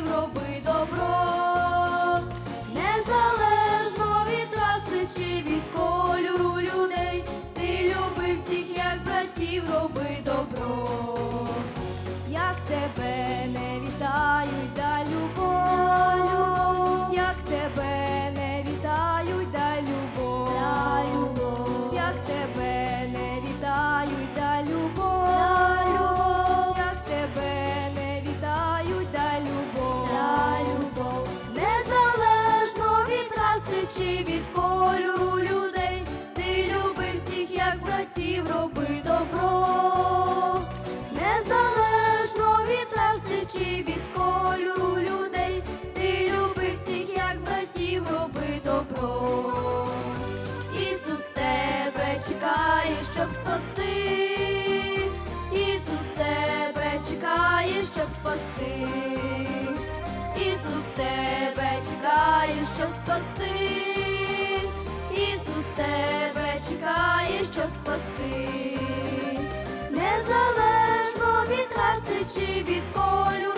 братів, роби добро. Незалежно від раси чи від кольору людей, ти люби всіх, як братів, роби добро. Як тебе не вітають, дай любов, як тебе не вітають, дай любов, як тебе не вітають, дай любов, як тебе не вітають, дай любов. Незалежно від раси чи від кольору людей, ти люби всіх, як братів, роби добро. Незалежно від раси чи від кольору людей, ти люби всіх, як братів, роби добро. Ісус тебе чекає, щоб спасти. Ісус тебе чекає, щоб спасти. Ісус тебе чекає, щоб спасти. Ісус тебе чекає, щоб спасти. Незалежно від раси чи від кольору